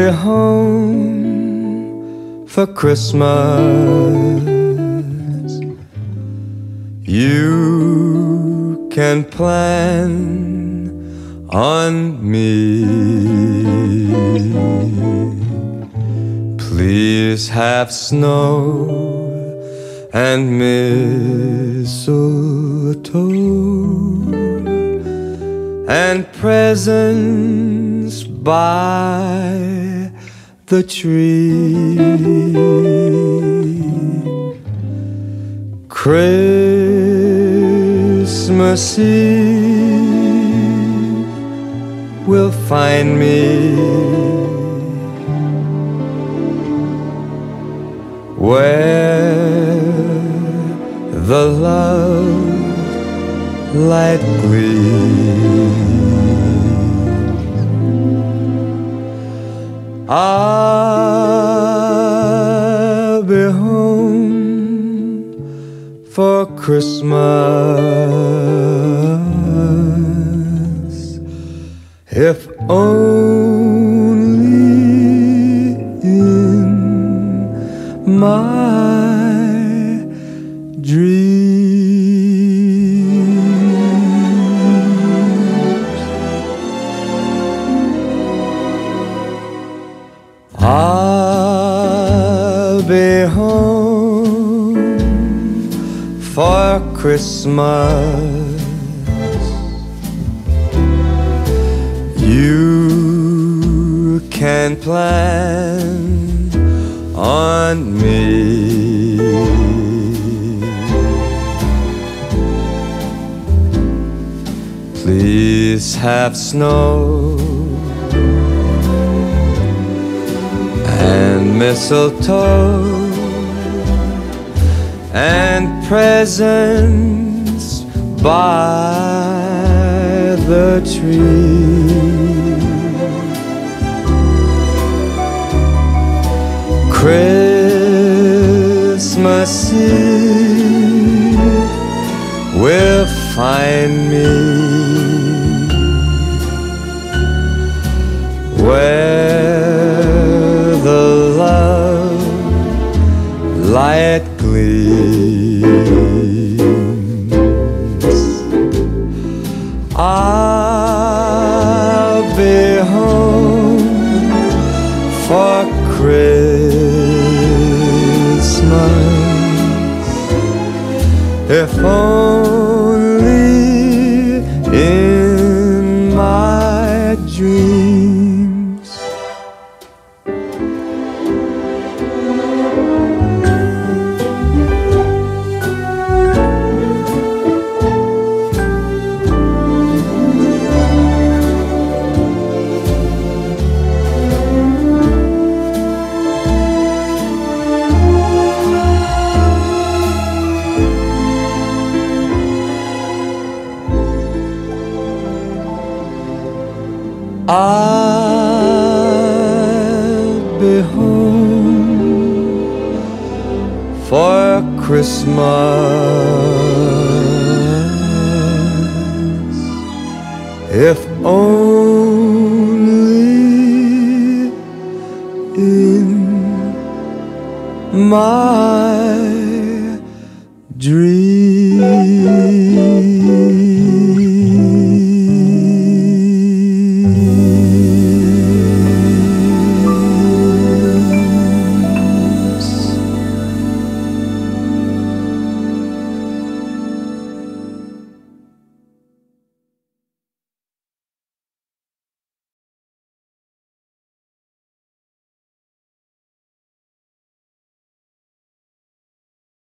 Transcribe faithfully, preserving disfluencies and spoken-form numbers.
home for Christmas. You can plan on me. Please have snow and mistletoe and presents by the tree. Christmas Eve will find me where the love light gleams. I'll be home for Christmas, if only in my dreams. I'll be home for Christmas. You can plan on me. Please have snow and mistletoe and presents by the tree. Christmas Eve will find me where the love light gleams. I'll be home for Christmas, if only in my dreams. I'll be home for Christmas, if only in my dreams.